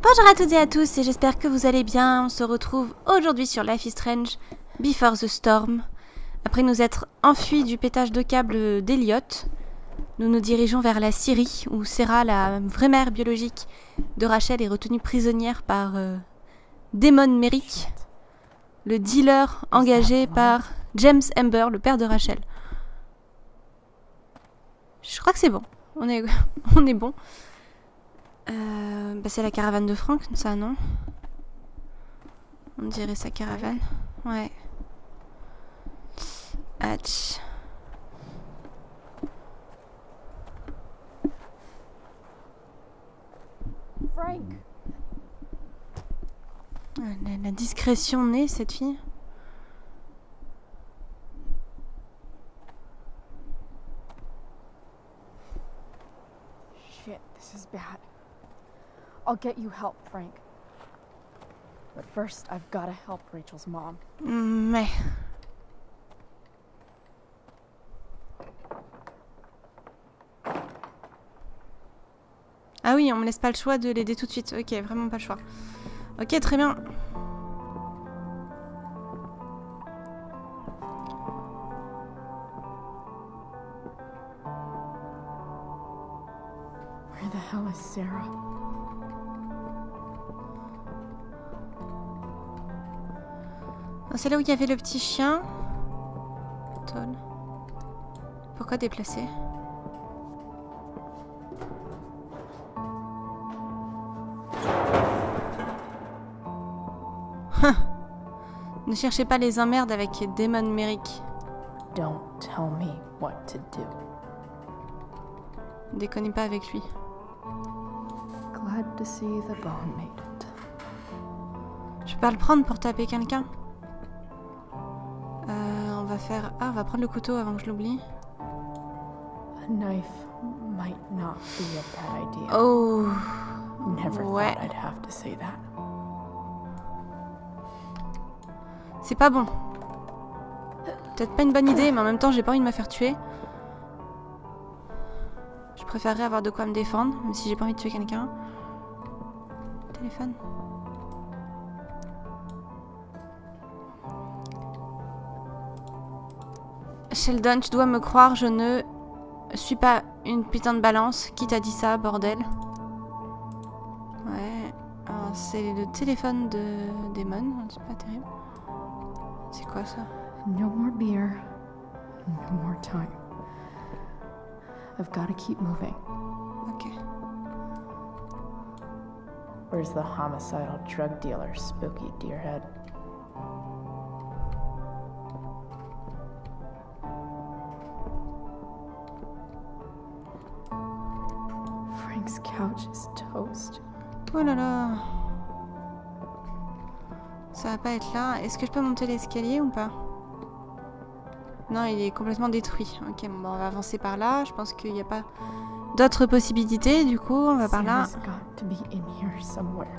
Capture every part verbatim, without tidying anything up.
Bonjour à toutes et à tous et j'espère que vous allez bien. On se retrouve aujourd'hui sur Life is Strange Before the Storm. Après nous être enfuis du pétage de câble d'Eliott, nous nous dirigeons vers la Syrie où Sarah, la vraie mère biologique de Rachel, est retenue prisonnière par euh, Damon Merrick, le dealer engagé par James Amber, le père de Rachel. Je crois que c'est bon. On est, on est bon. Euh, bah c'est la caravane de Frank, ça, non? On dirait sa caravane. Ouais. Hatch. Frank. La, la discrétion née, cette fille. Shit, this is bad. I'll get you help, Frank. But first, I've gotta help Rachel's mom. Mais... Ah oui, on me laisse pas le choix de l'aider tout de suite. Ok, vraiment pas le choix. Ok, très bien. Where the hell is Sarah? C'est là où il y avait le petit chien. Toll. Pourquoi déplacer? Ne cherchez pas les emmerdes avec Damon Merrick. Don't tell me what to do. Ne déconnez pas avec lui. Glad to see the bone made it. Je peux pas le prendre pour taper quelqu'un. Euh, on va faire... Ah, on va prendre le couteau avant que je l'oublie. A knife might not be a bad idea. Oh. Never Ouais. thought I'd have to say that. C'est pas bon. Peut-être pas une bonne idée, mais en même temps, j'ai pas envie de me faire tuer. Je préférerais avoir de quoi me défendre, même si j'ai pas envie de tuer quelqu'un. Téléphone. Sheldon, tu dois me croire, je ne suis pas une putain de balance. Qui t'a dit ça, bordel? Ouais. Alors, c'est le téléphone de Damon. C'est pas terrible. C'est quoi ça? No more beer. No more time. I've got to keep moving. Ok. Where's the homicidal drug dealer, Spooky Deerhead? Frank's couch is toast. Oh là là. Ça va pas être là. Est-ce que je peux monter l'escalier ou pas? Non, il est complètement détruit. Ok, bon, bah, on va avancer par là. Je pense qu'il n'y a pas d'autres possibilités. Du coup, on va par là. Sarah's got to be in here somewhere.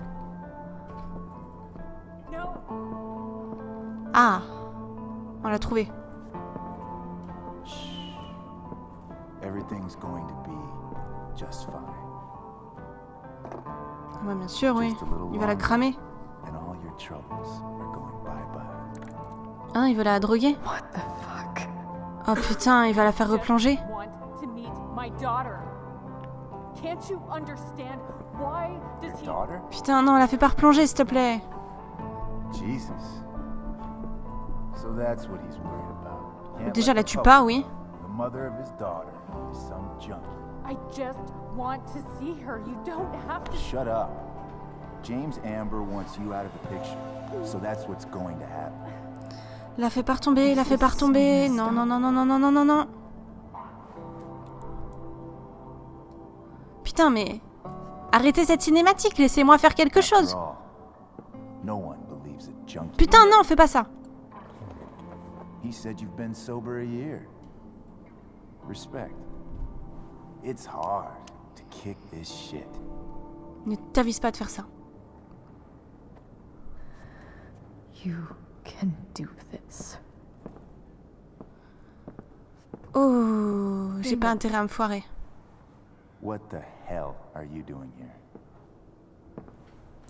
Ah, on l'a trouvé. Everything's going to be just fine. Ouais, bien sûr, oui. Il va la cramer. And all your troubles are going bye-bye. Ah, il veut la droguer. What the fuck? Oh putain, il va la faire replonger. Your daughter? Putain, non, la fais pas replonger, s'il te plaît. Jesus. So that's what he's worried about. Can't Déjà, let la the tue couple pas, oui. know The mother of his daughter is some junkie. I just want to see her. You don't have to. Shut up. James Amber wants you out of the picture. So that's what's going to happen. La fais pas retomber, la fais pas retomber. Non, non, non, non, non, non, non, non, non. Putain, mais... Arrêtez cette cinématique, laissez-moi faire quelque chose. After all, no one believes a junkie. Putain, non, fais pas ça. He said you've been sober a year. Respect. It's hard to kick this shit. Ne t'avise pas de faire ça. You can do this. Oh, j'ai pas intérêt à me foirer. What the hell are you doing here?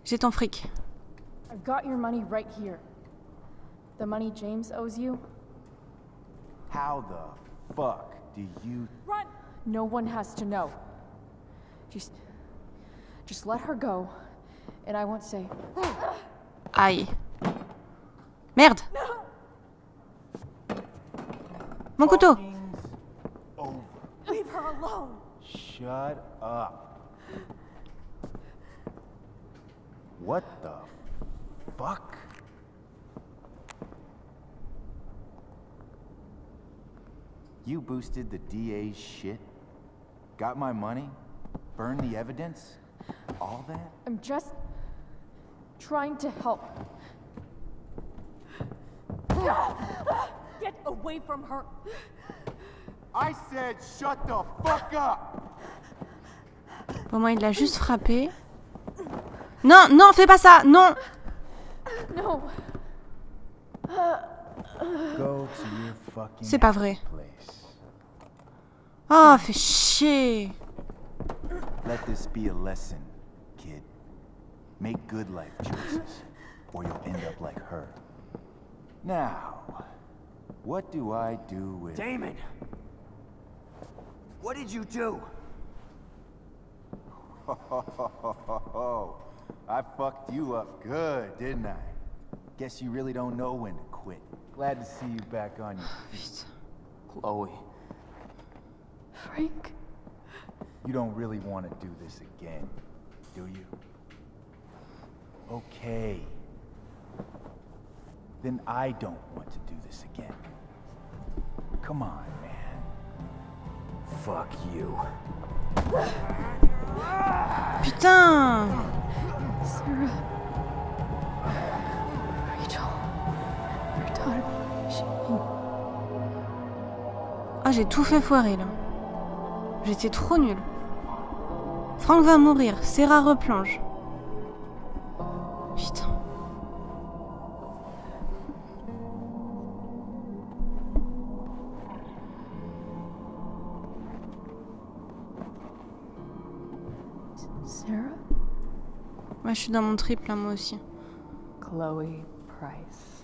J'ai ton fric. I've got your money right here. The money James owes you. How the fuck do you... Run! No one has to know. Just... Just let her go, and I won't say... Aïe. Merde. Mon couteau. Fucking's over. Leave her alone! Shut up. What the fuck? You boosted the D A's shit? Got my money? Burned the evidence? All that? I'm just... trying to help. Get away from her! I said shut the fuck up! Pour moi, il l'a juste frappé. Non, non, fais pas ça, non. No. Go to your fucking C'est pas vrai. place. Oh, fais chier. Let this be a lesson, kid. Make good life choices, or you'll end up like her. Now, what do I do with... Damon! What did you do? I fucked you up good, didn't I? Guess you really don't know when to quit. Glad to see you back on your feet. Chloe. Frank? You don't really want to do this again, do you? Okay. Then I don't want to do this again. Come on, man. Fuck you. Putain. Sarah. Rachel. Your daughter. She... Ah, j'ai tout fait foirer là. J'étais trop nulle. Frank va mourir. Sarah replonge. Putain. Sarah? Ouais, je suis dans mon triple, hein, moi aussi. Chloe Price.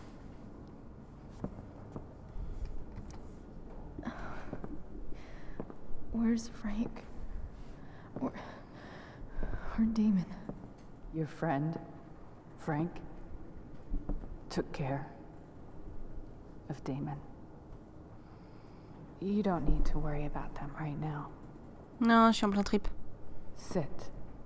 Where's Frank? Where... Where Damon? Your friend, Frank, took care of Damon. You don't need to worry about them right now. Non, je suis en plein trip. Sit.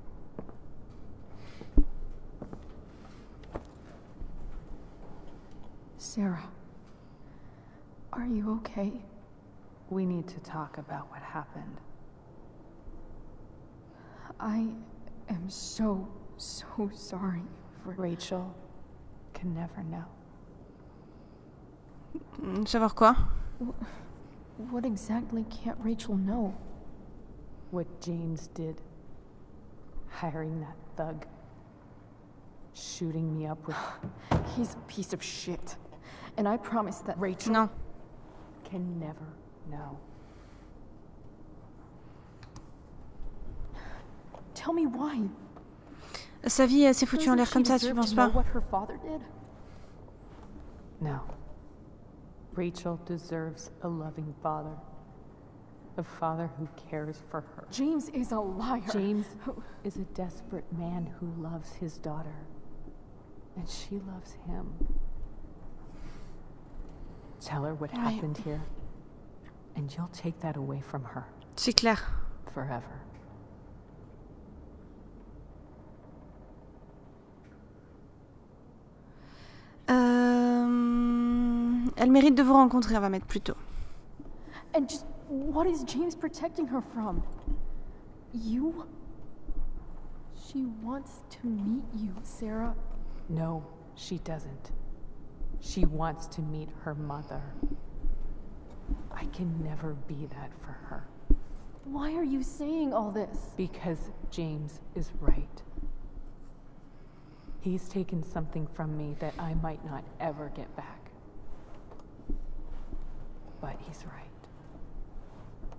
Sarah. Are you okay? We need to talk about what happened. I am so, so sorry for... Rachel can never know. Savoir quoi? What exactly can't Rachel know? What James did. Hiring that thug. Shooting me up with... He's a piece of shit. And I promise that Rachel... Non. Can never know. Tell me why. Sa vie, elle s'est foutue en Doesn't l'air she comme ça, tu deserve penses to pas? know what her father did? No. Rachel deserves a loving father. A father who cares for her. James is a liar. James is a desperate man who loves his daughter. And she loves him. Tell her what Ouais. happened here. And you'll take that away from her. C'est clair. Forever. Euh... Elle mérite de vous rencontrer, on va mettre plus tôt. And just what is James protecting her from? You? She wants to meet you, Sarah. No, she doesn't. She wants to meet her mother. I can never be that for her. Why are you saying all this? Because James is right. He's taken something from me that I might not ever get back. But he's right.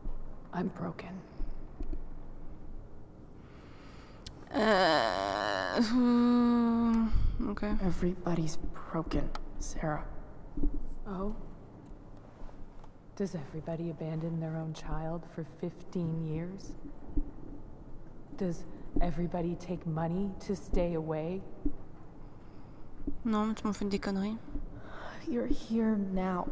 I'm broken. Euh... Euh... Ok. Everybody's broken, Sarah. Oh? Does everybody abandon their own child for fifteen years? Does everybody take money to stay away? Non, tu m'en fais des conneries. You're here now.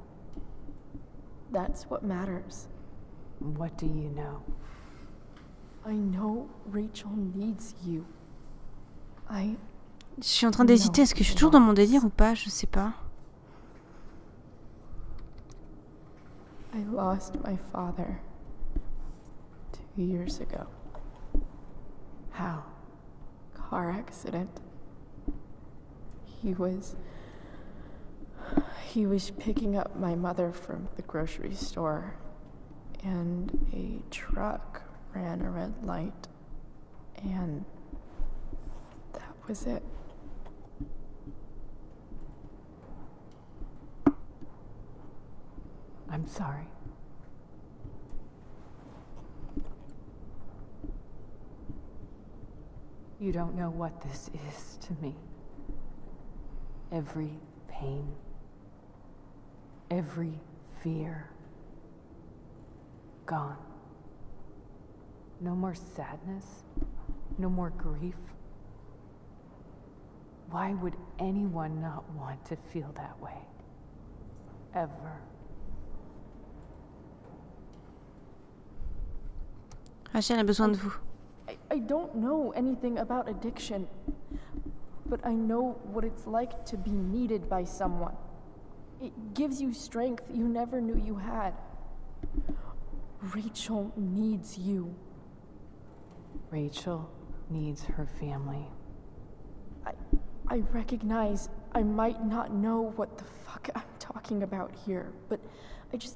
That's what matters. What do you know? I know Rachel needs you. I... Je suis en train d'hésiter. Est-ce que je suis toujours dans mon délire ou pas? Je sais pas. I lost my father two years ago. How? Car accident. He was... He was picking up my mother from the grocery store, and a truck ran a red light, and that was it. I'm sorry. You don't know what this is to me. Every pain, every fear, gone. No more sadness, no more grief. Why would anyone not want to feel that way? Ever. Rachel a besoin de vous. I, I don't know anything about addiction, but I know what it's like to be needed by someone. It gives you strength you never knew you had. Rachel needs you. Rachel needs her family. I, I recognize I might not know what the fuck I'm talking about here, but I just...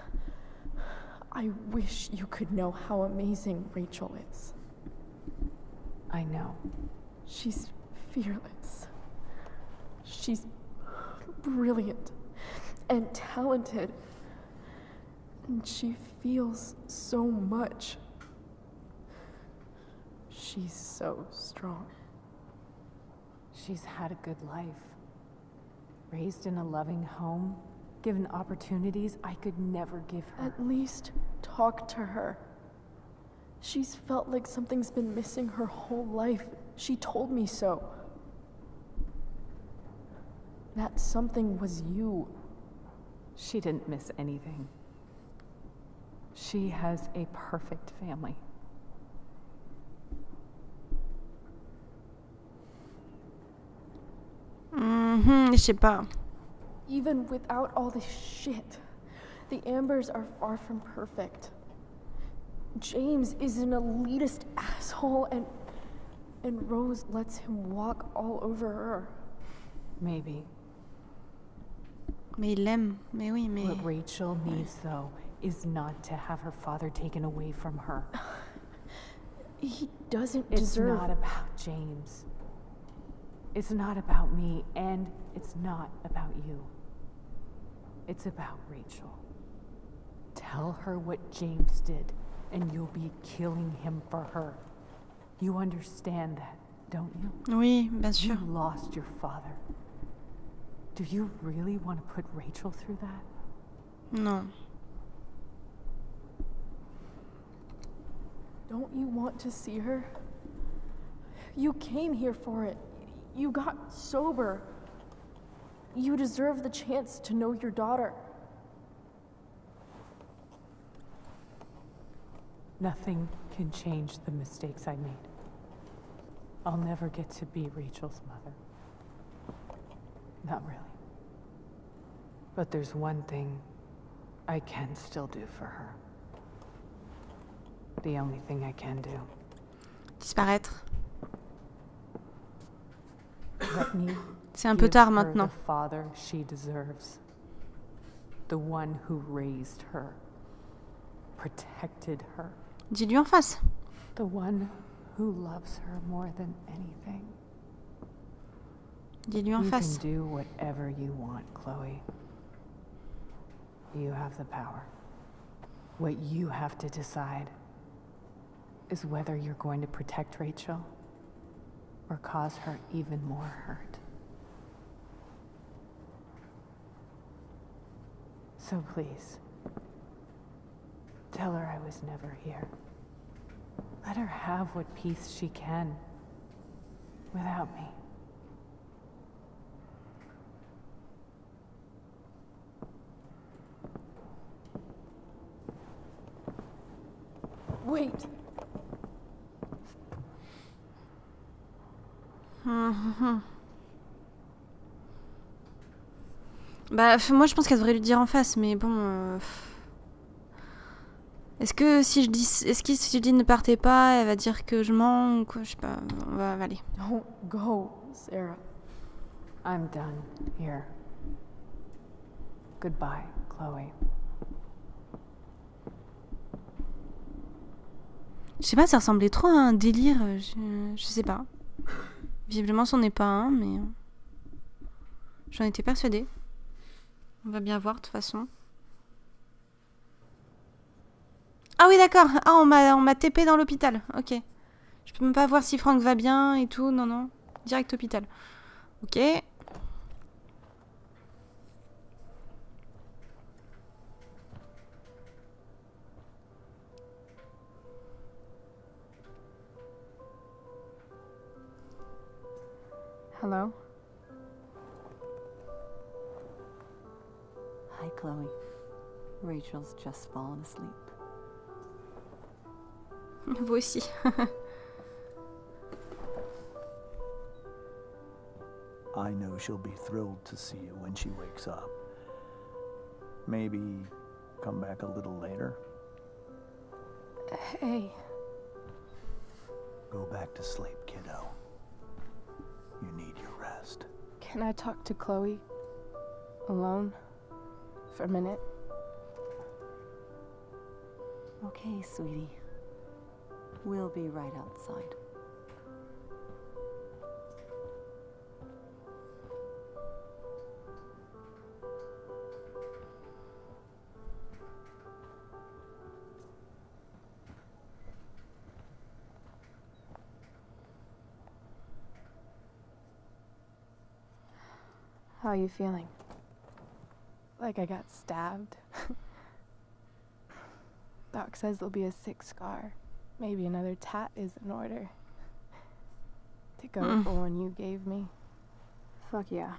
I wish you could know how amazing Rachel is. I know. She's fearless. She's brilliant and talented. And she feels so much. She's so strong. She's had a good life. Raised in a loving home, given opportunities I could never give her. At least talk to her. She's felt like something's been missing her whole life. She told me so. That something was you. She didn't miss anything. She has a perfect family. Mhm, je sais pas. Even without all this shit, the Ambers are far from perfect. James is an elitist asshole, and and Rose lets him walk all over her. Maybe. Mais il l'aime. Mais oui, mais... What Rachel needs, though, is not to have her father taken away from her. He doesn't It's deserve... not about James. It's not about me, and it's not about you. It's about Rachel. Tell her what James did, and you'll be killing him for her. You understand that, don't you? Oui, bien sûr. You lost your father. Do you really want to put Rachel through that? Non. Don't you want to see her? You came here for it. You got sober. You deserve the chance to know your daughter. Nothing can change the mistakes I made. I'll never get to be Rachel's mother. Not really. But there's one thing I can still do for her. The only thing I can do. Disparaître. Let me C'est un peu give tard her maintenant. the father she deserves. The one who raised her, protected her. Dis-lui en face. The one who loves her more than anything. Dis-lui en You face. can do whatever you want, Chloe. You have the power. What you have to decide is whether you're going to protect Rachel or cause her even more hurt. So please, tell her I was never here. Let her have what peace she can without me. Wait. Mhm. Bah, f- moi je pense qu'elle devrait lui dire en face, mais bon. euh, Est-ce que si je dis, est-ce que si je dis ne partez pas, elle va dire que je mens ou quoi? Je sais pas. On va, va aller. Don't go, Sarah. I'm done here. Goodbye, Chloe. Je sais pas, ça ressemblait trop à un délire. euh, Je, je sais pas. Visiblement, c'en est pas un, mais euh, j'en étais persuadée. On va bien voir de toute façon. Ah oui, d'accord. Ah, on m'a on m'a T P dans l'hôpital. Ok. Je peux même pas voir si Franck va bien et tout. Non, non. Direct hôpital. Ok. Hello? Hi, Chloe. Rachel's just fallen asleep. Vous aussi. I know she'll be thrilled to see you when she wakes up. Maybe come back a little later. Hey. Go back to sleep, kiddo. You need your rest. Can I talk to Chloe? Alone? For a minute? Okay, sweetie. We'll be right outside. How are you feeling? Like I got stabbed? Doc says there'll be a sick scar. Maybe another tat is in order. To go Mm. with the one you gave me. Fuck yeah.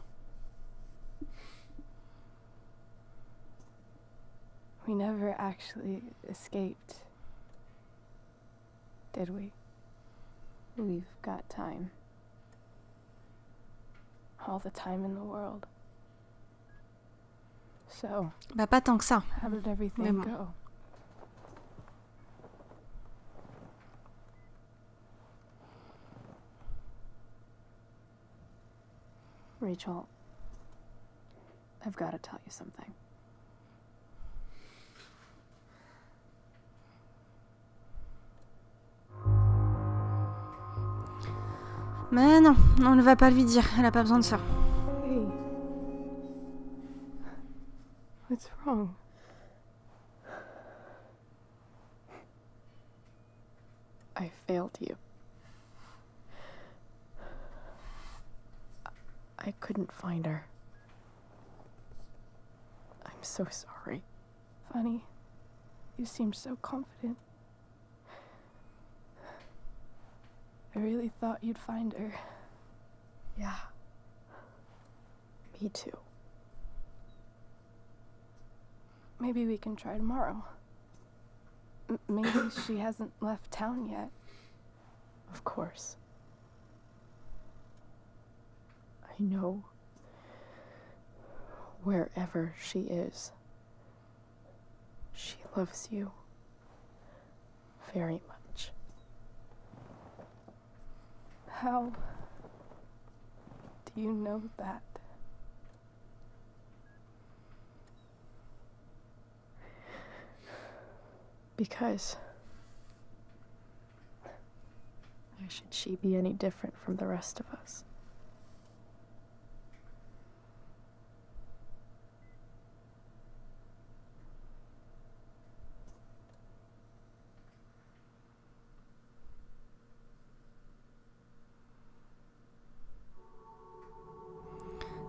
We never actually escaped, did we? We've got time. All the time in the world. So, Bah, pas tant que ça. how did everything Mais bon. go? Rachel, I've got to tell you something. Mais non, on ne va pas lui dire. Elle a pas besoin de ça. Hey. What's wrong? I failed you. I couldn't find her. I'm so sorry. Funny. You seemed so confident. I really thought you'd find her. Yeah. Me too. Maybe we can try tomorrow. M- maybe she hasn't left town yet. Of course. I know wherever she is, she loves you very much. How do you know that? Because why should she be any different from the rest of us?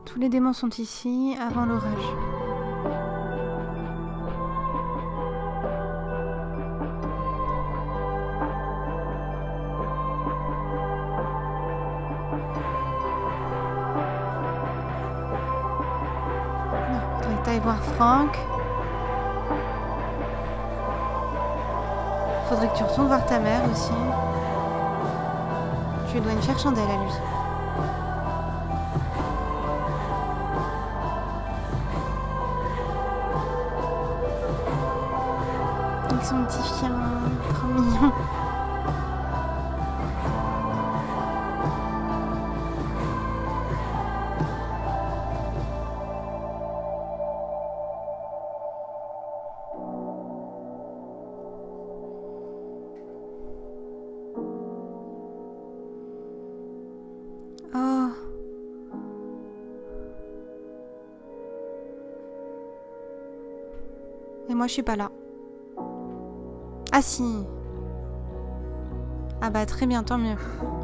Tous les démons sont ici avant l'orage. Faudrait que t'ailles voir Frank. Faudrait que tu retournes voir ta mère aussi. Tu lui dois une fière chandelle à lui. Avec son petit chien, trop mignon. Oh. Et moi je suis pas là. Ah si. Ah bah très bien, tant mieux.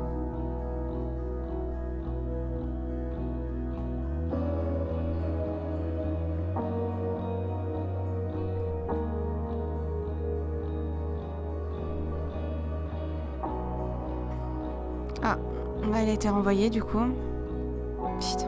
Ah, bah elle a été renvoyée du coup. Putain.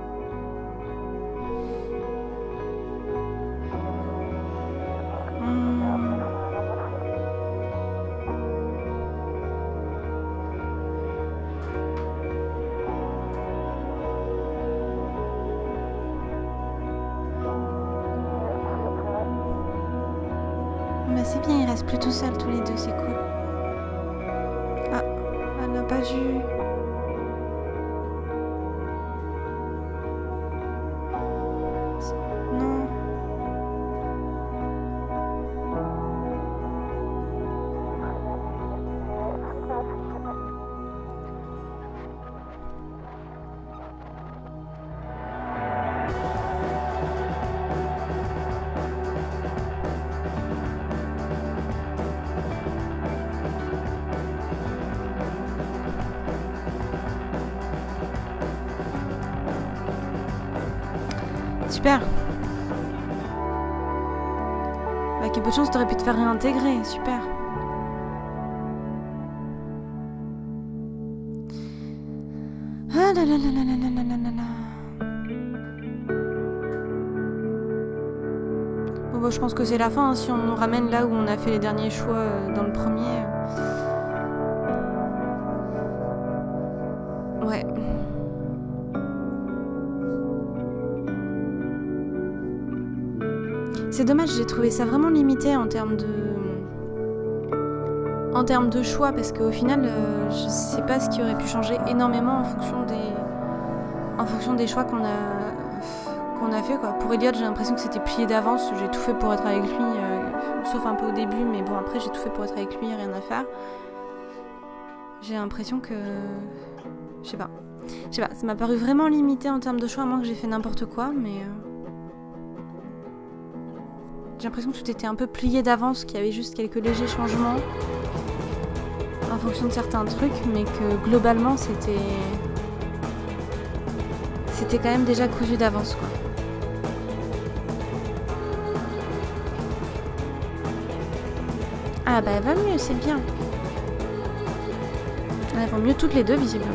Bah c'est bien, ils restent plus tout seuls tous les deux, c'est cool. Ah, elle n'a pas vu. Non. Super. Bah, quelle peu de chance, t'aurais pu te faire réintégrer. Super. Ah là là là là là là là là là. Bon, bah, je pense que c'est la fin. Hein, si on nous ramène là où on a fait les derniers choix euh, dans le premier. Euh... Ouais. C'est dommage, j'ai trouvé ça vraiment limité en termes de... En termes de choix, parce qu'au final, euh, je sais pas ce qui aurait pu changer énormément en fonction des... En fonction des choix qu'on a... qu'on a fait, quoi. Pour Elliot, j'ai l'impression que c'était plié d'avance, j'ai tout fait pour être avec lui, euh, sauf un peu au début, mais bon, après j'ai tout fait pour être avec lui, rien à faire. J'ai l'impression que... Je sais pas. Je sais pas, ça m'a paru vraiment limité en termes de choix, à moins que j'ai fait n'importe quoi, mais... Euh... J'ai l'impression que tout était un peu plié d'avance, qu'il y avait juste quelques légers changements en fonction de certains trucs, mais que globalement c'était c'était quand même déjà cousu d'avance, quoi. Ah bah elle va mieux, c'est bien. Elles vont mieux toutes les deux visiblement.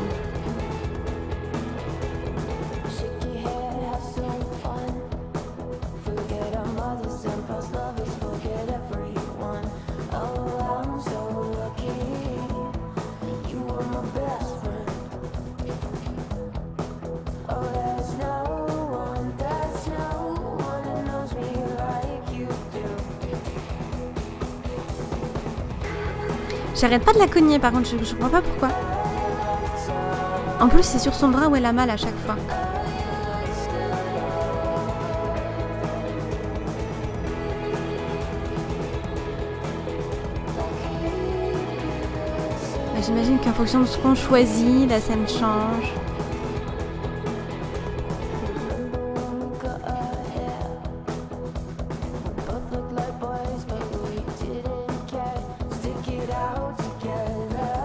J'arrête pas de la cogner par contre, je, je comprends pas pourquoi. En plus c'est sur son bras où elle a mal à chaque fois. Bah, j'imagine qu'en fonction de ce qu'on choisit, la scène change.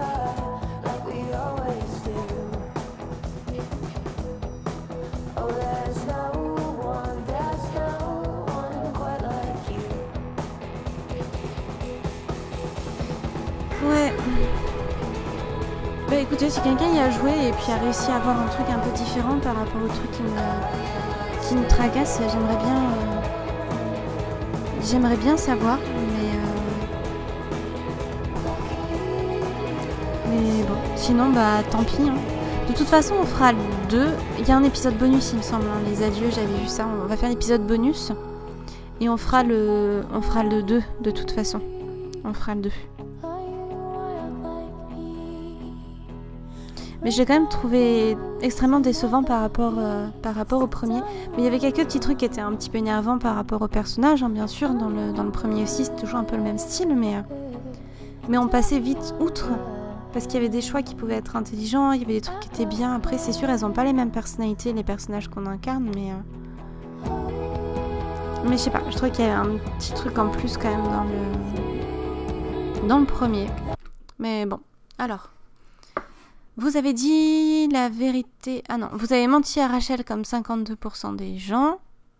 Oh, Bah écoutez, si quelqu'un y a joué et puis a réussi à avoir un truc un peu différent par rapport au truc qui me, qui me tracasse, j'aimerais bien... Euh, j'aimerais bien savoir, mais... Euh, mais bon, sinon, bah tant pis. Hein. De toute façon, on fera le deux. Il y a un épisode bonus, il me semble. Hein. Les adieux, j'avais vu ça. On va faire l'épisode bonus. Et on fera le, on fera le deux, de toute façon. On fera le deux. Mais j'ai quand même trouvé extrêmement décevant par rapport, euh, par rapport au premier. Mais il y avait quelques petits trucs qui étaient un petit peu énervants par rapport au personnage, hein, bien sûr. Dans le, dans le premier aussi, c'est toujours un peu le même style, mais, euh, mais on passait vite outre. Parce qu'il y avait des choix qui pouvaient être intelligents, il y avait des trucs qui étaient bien. Après, c'est sûr, elles n'ont pas les mêmes personnalités, les personnages qu'on incarne, mais... Euh... Mais je sais pas, je trouve qu'il y avait un petit truc en plus quand même dans le... dans le premier. Mais bon, alors... Vous avez dit la vérité... Ah non, vous avez menti à Rachel comme cinquante-deux pour cent des gens.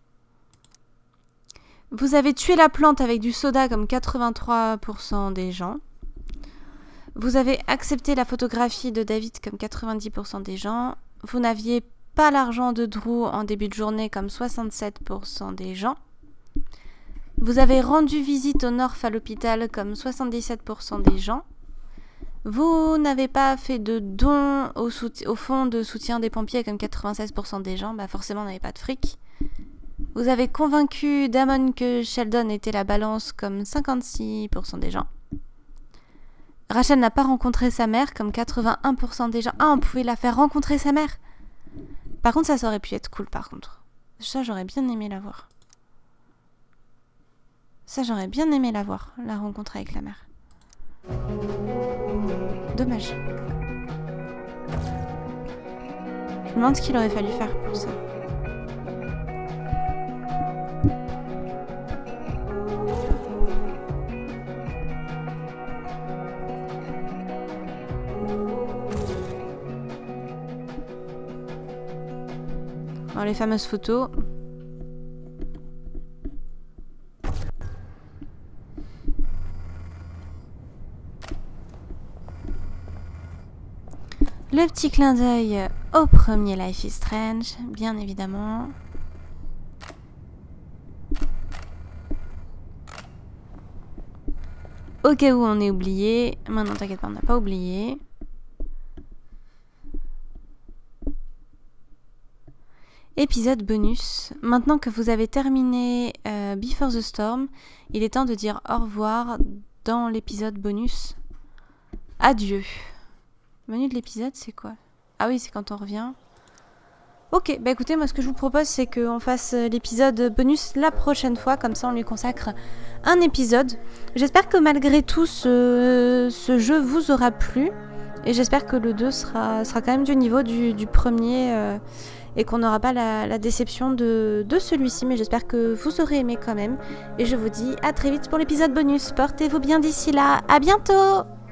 Vous avez tué la plante avec du soda comme quatre-vingt-trois pour cent des gens. Vous avez accepté la photographie de David comme quatre-vingt-dix pour cent des gens. Vous n'aviez pas l'argent de Drew en début de journée comme soixante-sept pour cent des gens. Vous avez rendu visite au North à l'hôpital comme soixante-dix-sept pour cent des gens. Vous n'avez pas fait de don au, au fonds de soutien des pompiers comme quatre-vingt-seize pour cent des gens. Bah forcément, on n'avait pas de fric. Vous avez convaincu Damon que Sheldon était la balance comme cinquante-six pour cent des gens. Rachel n'a pas rencontré sa mère comme quatre-vingt-un pour cent des gens. Ah, on pouvait la faire rencontrer sa mère. Par contre, ça, ça aurait pu être cool, par contre. Ça, j'aurais bien aimé la voir. Ça, j'aurais bien aimé la voir, la rencontre avec la mère. Dommage. Je me demande ce qu'il aurait fallu faire pour ça. Alors, les fameuses photos. Le petit clin d'œil au premier Life is Strange, bien évidemment. Au cas où on est oublié. Maintenant, t'inquiète pas, on n'a pas oublié. Épisode bonus. Maintenant que vous avez terminé euh, Before the Storm, il est temps de dire au revoir dans l'épisode bonus. Adieu. Menu de l'épisode, c'est quoi? Ah oui, c'est quand on revient. Ok, bah écoutez, moi ce que je vous propose, c'est qu'on fasse l'épisode bonus la prochaine fois, comme ça on lui consacre un épisode. J'espère que malgré tout, ce, ce jeu vous aura plu, et j'espère que le deux sera, sera quand même du niveau du, du premier, euh, et qu'on n'aura pas la, la déception de, de celui-ci, mais j'espère que vous aurez aimé quand même. Et je vous dis à très vite pour l'épisode bonus. Portez-vous bien d'ici là, à bientôt!